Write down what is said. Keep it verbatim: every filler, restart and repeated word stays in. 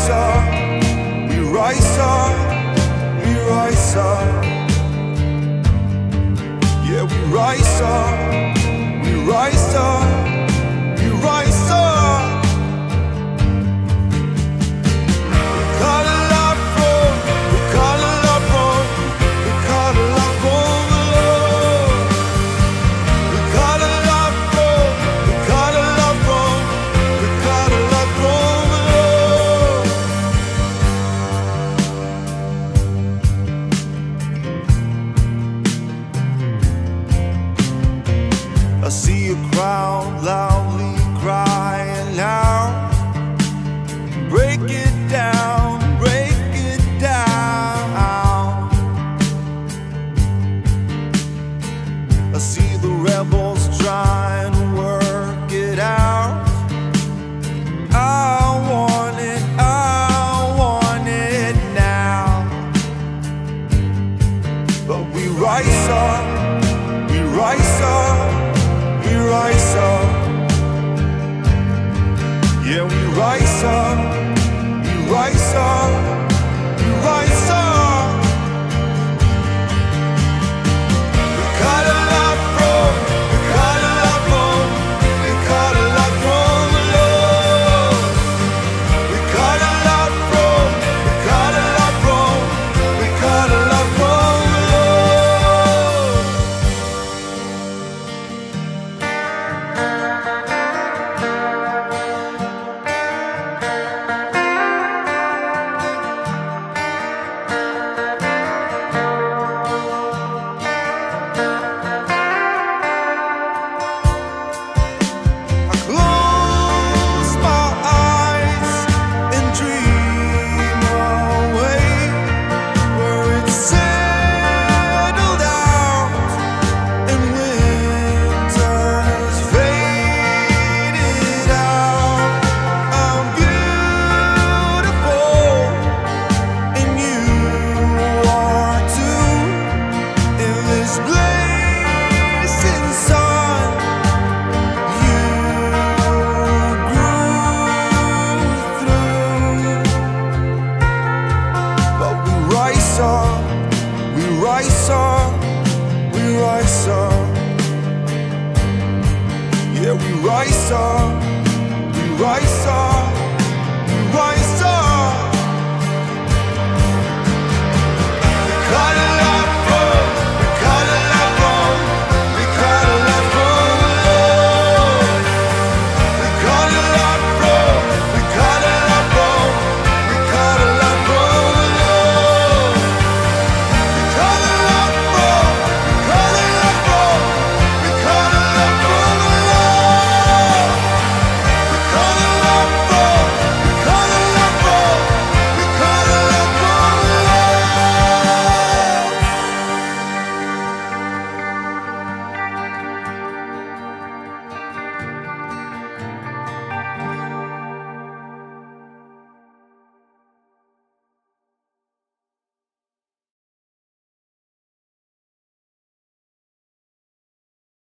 rise up, we rise up, we rise up. Yeah, we rise up, we rise up, we rise up. We call a lot from, we call a lot from, we call a lot from the Lord. We call a lot from, we call a lot from, we call a lot from the Lord. I see a crowd loudly crying out, break it down, break it down. I see the rebels trying to work it out. I want it, I want it now. But we rise up, we rise up, we rise up. Yeah, we rise up, we rise up, we rise up. We got a lot from, we got a lot from, we got a lot from the Lord. We got a lot from, we got a lot from, we got a lot from the Lord. I close my eyes and dream away where it's settled out and winter's faded out. I'm beautiful and you are too. In this blazing sun, you grew through. But we rise up, we rise up, we rise up. Yeah, we rise up, we rise